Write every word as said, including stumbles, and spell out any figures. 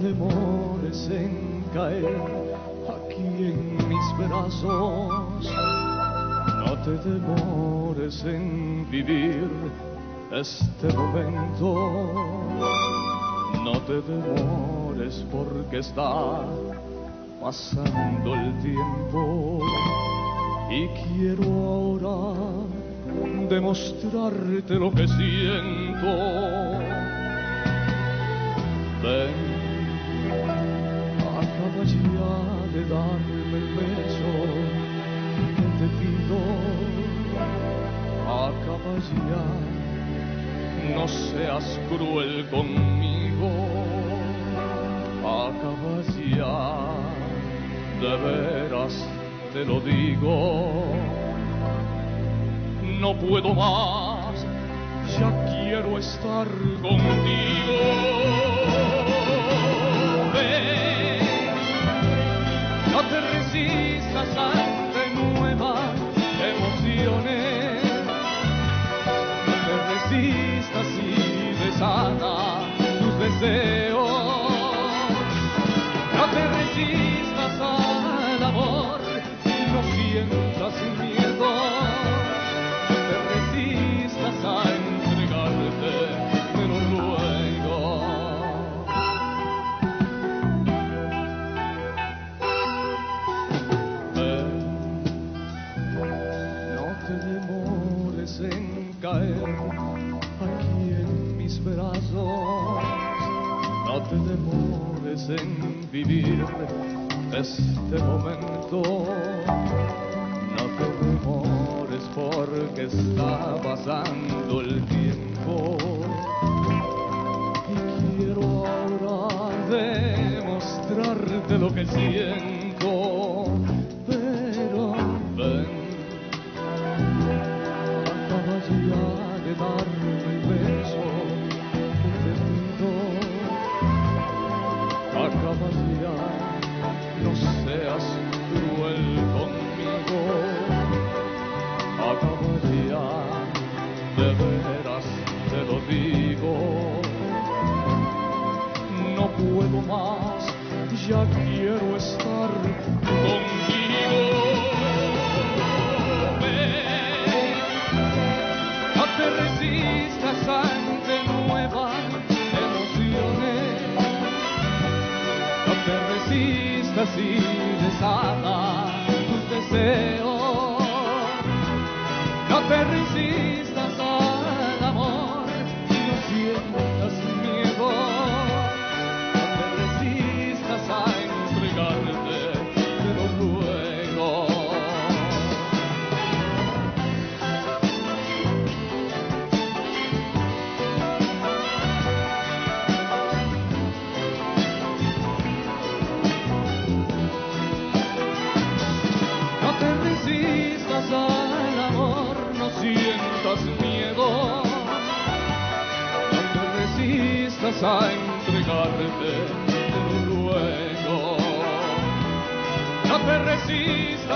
demores en caer aquí en mis brazos, no te demores en vivir este momento, no te demores porque está pasando el tiempo y quiero ahora demostrarte lo que siento. Ven, acaba ya de darme el beso que te pido, acaba ya, no seas cruel conmigo, acaba ya, de veras te lo digo, no puedo más, ya quiero estar contigo. Ven, no te resistas ante nuevas emociones, no te resistas y desata tus deseos, no te resistas al amor, no sientas miedo, no te resistas a entregarte, te lo ruego. Ven, no te demores en caer aquí en mis brazos, no te demores en vivir este momento, no te demores porque está pasando el tiempo y quiero ahora demostrarte lo que siento, pero ven, acaba ya de darme el beso que te pido, acaba ya, no seas cruel conmigo, acaba ya, de veras te lo digo, no puedo más, ya quiero estar contigo. Ven, no te resistas ante nuevas emociones, no te resistas y desata tus deseos, no te resistas al amor, no sientas miedo, no te resistas a entregarte, te lo ruego. No te resistas al amor, no sientas miedo, no te resistas a entregarte, te lo ruego. No te resistas